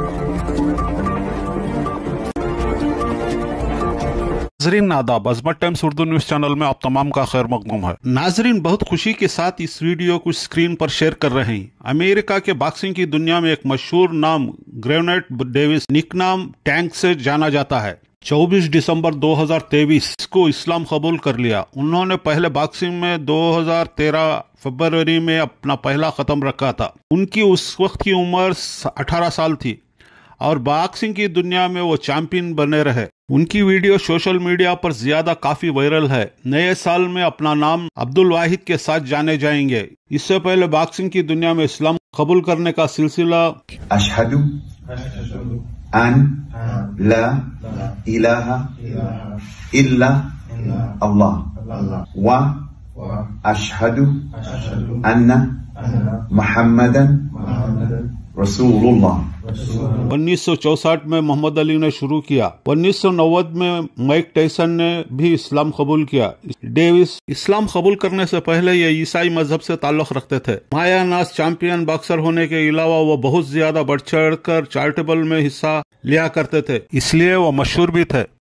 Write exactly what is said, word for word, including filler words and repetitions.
नाजरीन नादाब, Azmat Times Urdu news channel में आप तमाम का खैर मकदूम है। नाजरीन, बहुत खुशी के साथ इस वीडियो को स्क्रीन पर शेयर कर रहे हैं। अमेरिका के बॉक्सिंग की दुनिया में एक मशहूर नाम ग्रेनेड डेविस, निकनाम टैंक से जाना जाता है, चौबीस दिसंबर दो हज़ार तेईस को इस्लाम कबूल कर लिया। उन्होंने पहले बॉक्सिंग में दो हज़ार तेरह फरवरी में अपना पहला खत्म रखा था। उनकी उस वक्त की उम्र अठारह साल थी और बॉक्सिंग की दुनिया में वो चैंपियन बने रहे। उनकी वीडियो सोशल मीडिया पर ज्यादा काफी वायरल है। नए साल में अपना नाम अब्दुल वाहिद के साथ जाने जाएंगे। इससे पहले बॉक्सिंग की दुनिया में इस्लाम कबूल करने का सिलसिला अशहदु अन ला इलाहा इल्ला अल्लाह व अशहदु अन्ना मुहम्मदन रसूलुल्लाह उन्नीस सौ चौसठ में मोहम्मद अली ने शुरू किया। उन्नीस सौ नब्बे में माइक टायसन ने भी इस्लाम कबूल किया। डेविस इस्लाम कबूल करने से पहले ये ईसाई मजहब से ताल्लुक रखते थे। माया नाज चैंपियन बॉक्सर होने के अलावा वो बहुत ज्यादा बढ़ चढ़ कर चैरिटेबल में हिस्सा लिया करते थे, इसलिए वो मशहूर भी थे।